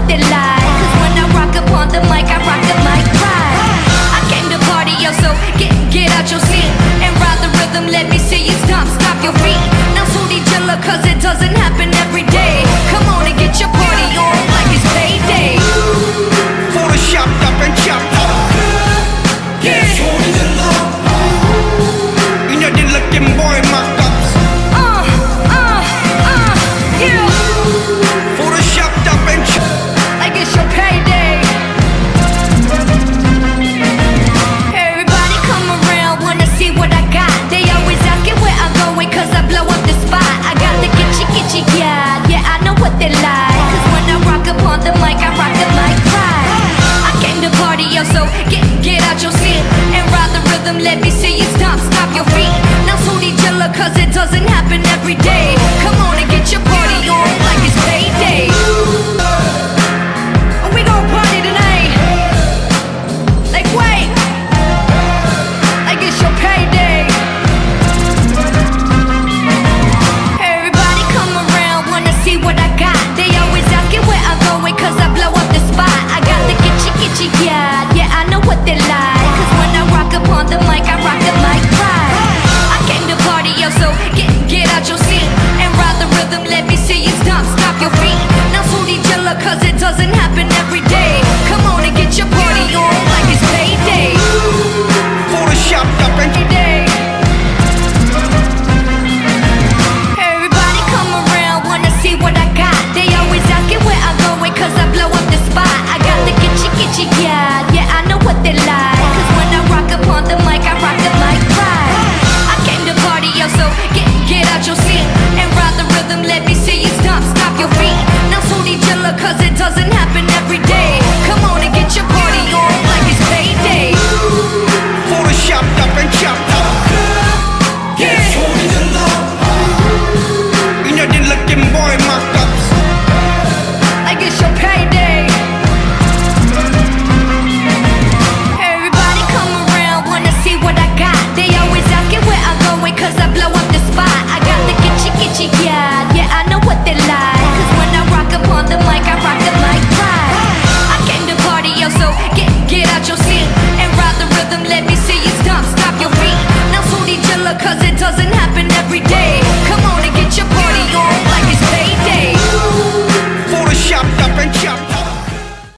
they lie. Cause when I rock upon the mic, I rock the mic right. I came to party, yo, so get out your seat and ride the rhythm, let me see you stop your feet. Now Sooty Chilla, cause it doesn't happen